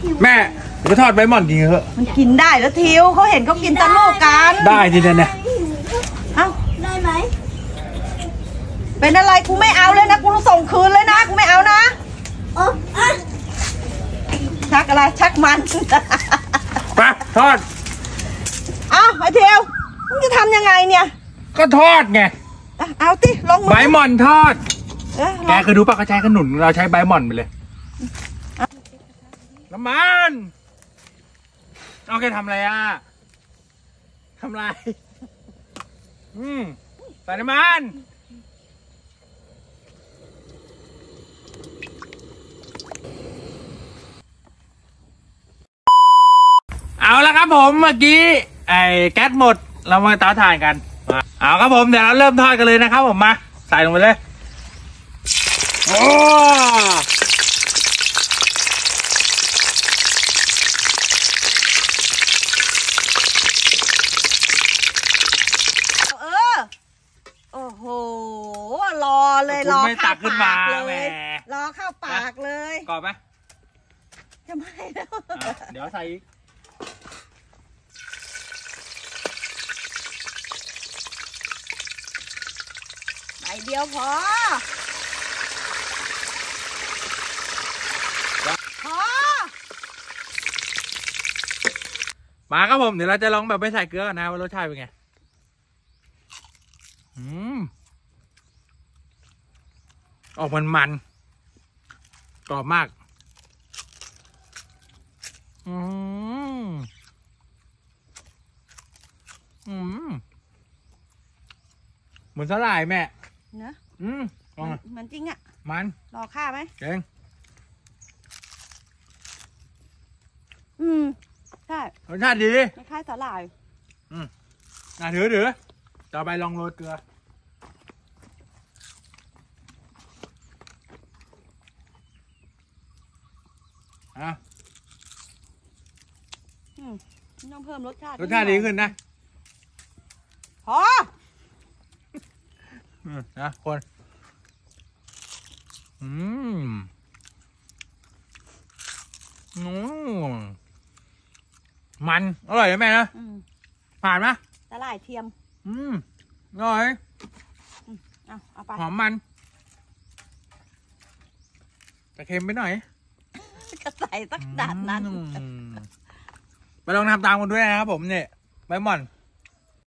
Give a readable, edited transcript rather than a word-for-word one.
แม่ไปทอดใบหม่อนกินเถอะมันกินได้แล้วทิวเขาเห็นเขากินตะลูกกันได้ทีเนี่ยเอ้าได้ไหมเป็นอะไรกูไม่เอาเลยนะกูต้องส่งคืนเลยนะกูไม่เอานะชักอะไรชักมันไปทอดอ้าวไอ้เทียวมึงจะทำยังไงเนี่ยก็ทอดไงเอาติลงมือใบหม่อนทอดแกเคยดูปะกระชายขนุนเราใช้ใบหม่อนไปเลยน้ำมันเอาแกทำอะไรอ่ะทำอะไรใส่น้ำมันเอาละครับผมเมื่อกี้ไอ้แก๊สหมดเรามาเตาถ่านกันเอาครับผมเดี๋ยวเราเริ่มทอดกันเลยนะครับผมมาใส่ลงไปเลยโอ้โอ้โหรอเลยรอเข้าปากเลยรอเข้าปากเลยกรอบไหมจะไม่แล้วเดี๋ยวใส่อีกใส่เดียวพอมาครับผมเดี๋ยวเราจะลองแบบไม่ใส่เกลือกันนะว่ารสชาติเป็นไงออกมันกรอบมากเหมือนสลายแม่เนอะมันจริงอ่ะมันรอข้าไหมเก่งใช่รสชาติดีไม่คล้ายสลายถือต่อไปลองโรยเกลือต้องเพิ่มรสชาติดีขึ้นนะพอนะคนมันอร่อยเลยแม่นะผ่านไหมสลายเทียมอร่อยเอาไปหอมมันแต่เค็มไปหน่อยก็ใส่สักดัดนั้นไปลองทำตามกันด้วยนะครับผมเนี่ยใบหม่อน